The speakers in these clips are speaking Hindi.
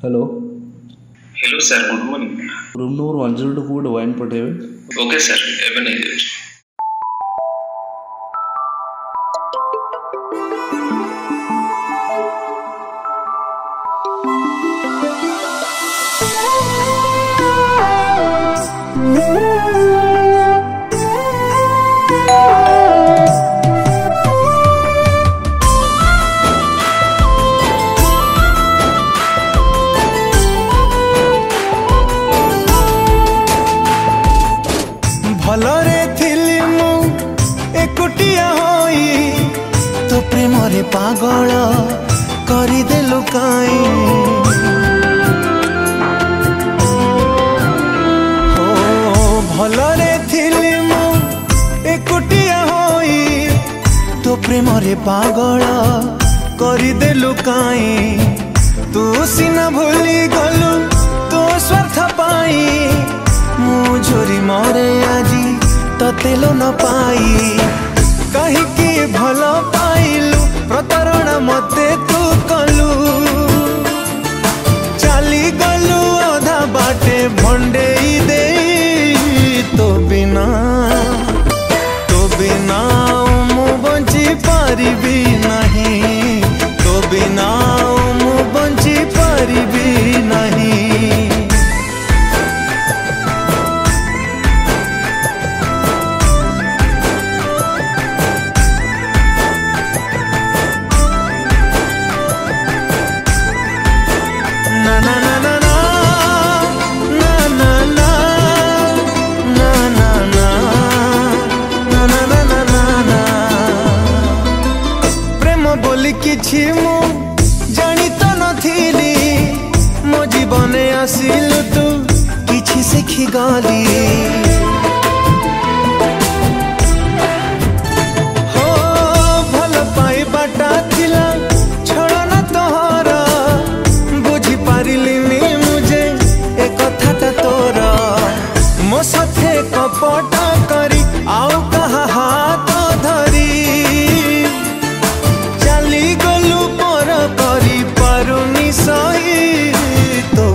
Hello hello sir good morning. Room number 102 को वाइन पठेबे। ओके सर एवं नहीं जाऊँ। भलरे थिली मु एकुटिया होई तो प्रेम रे पागल करी देलु काई। हो भलरे थिली मु एकुटिया होई तो प्रेम रे पागल करी देलु काई। तू सिना भूली गलु तो स्वार्थ पाई मु झोरी मरे आजी तेलो न पाई। कहीं भल पाइलु प्रतारणा मते तू कलु चली गलु अधा बाटे भंडेई दे। तो बिना मु बंची पारिबी नहीं। तो बिना मु बंची पारिबी नहीं। किछि मु जानी तो नथिली मो जीवने आसिलु तू किछि सिखी गली। हो भल पाइबाटा थिला छळना तोहर बुझी पारिलिनी मुझे ए कथाटा तोर। मो साथे कपट करी आउ कहा हाथ धरी गलु पर करी पारुनी सही। तो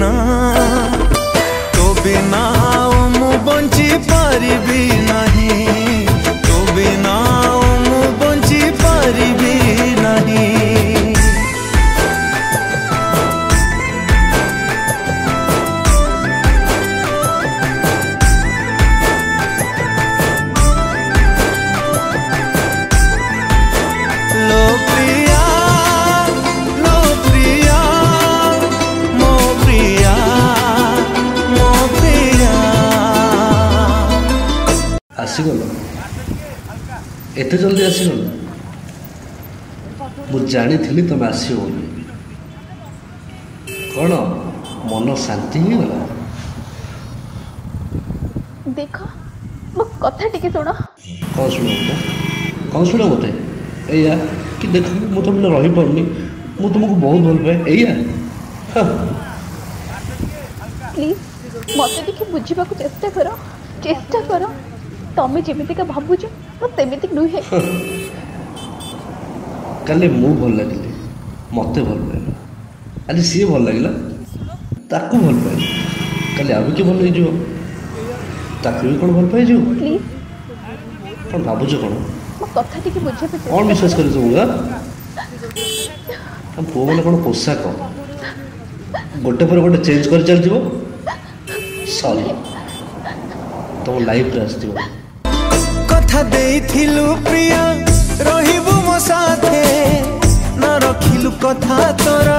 बिना मु बंची पारिबी नहीं। तो बिना मु बंची पारिबी नहीं। आसीगल एते जल्दी आसीगल मु जानी थी तुम आसो कौन मन शांति ही गला। देख मो कथा टिके सुनो। कौन सुनो मते एया कि देख मु तुम रही पारनी मु तुमको बहुत भल पाए एया। प्लीज मते टिके बुझिबा को चेष्टा करो। तमें जमीतिका भावुच तेमिति नुहे। काले मु भल लगे मते भल पाइल आज सी भल लगे ताकू भल पाइल काले आउ कि भल हो ताकू भी कौन भल पाई जो। प्लीज कौन भावुच कौन कथा टिके बुझे कौन विश्वास कर पुओ मैंने कौन पोशाक गोटे पर गोटे चेंज कर चलती सॉरी तुम लाइफ रे आसती कथा देइथिलु प्रिया रहिबु मो साथे न रखिलु कथा तोर